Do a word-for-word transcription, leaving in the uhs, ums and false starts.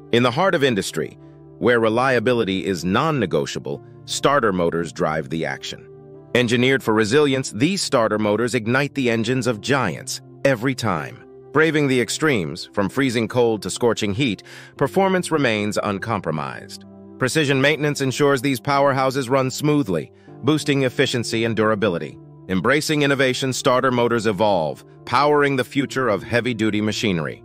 In the heart of industry, where reliability is non-negotiable, starter motors drive the action. Engineered for resilience, these starter motors ignite the engines of giants every time. Braving the extremes, from freezing cold to scorching heat, performance remains uncompromised. Precision maintenance ensures these powerhouses run smoothly, boosting efficiency and durability. Embracing innovation, starter motors evolve, powering the future of heavy-duty machinery.